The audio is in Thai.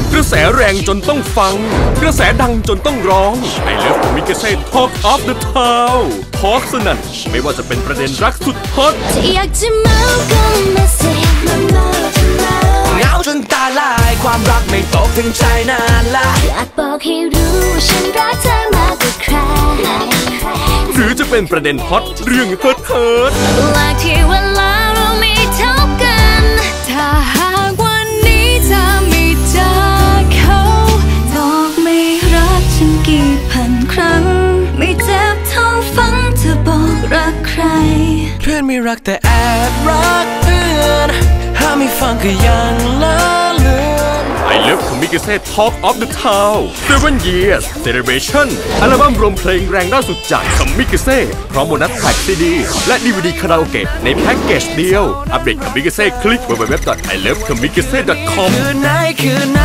กระแสแรงจนต้องฟังกระแสดังจนต้องร้องI Love Kamikaze Talk of the Town ทอล์กสนั่นไม่ว่าจะเป็นประเด็นรักสุดฮอตอยากจะเมาก็มาสิเหงาจนตาลายความรักไม่ตกถึงใจนานละอยากบอกให้รู้ว่าฉันรักเธอมากกว่าใครหรือจะเป็นประเด็นฮอตเรื่องเฮิร์ทและที่เวลาเราไม่เท่ากันถ้าหากวันนี้เธอไม่เจอเขาบอกไม่รักฉันกี่พันครั้งไม่เจ็บเท่าฟังเธอบอกรักใครเพื่อนไม่รักแต่แอบรักเพื่อนห้ามไม่ฟังก็ยังละเลือน I Love Kamikaze Talk of the Town 7 Years Celebration อัลบั้มรวมเพลงแรงล่าสุดจาก Kamikaze พร้อมโบนัสแท็กซีดีและ DVD คาราโอเกะในแพ็กเกจเดียวอัปเดต Kamikaze คลิก www.ilovekamikaze.com คืนไหน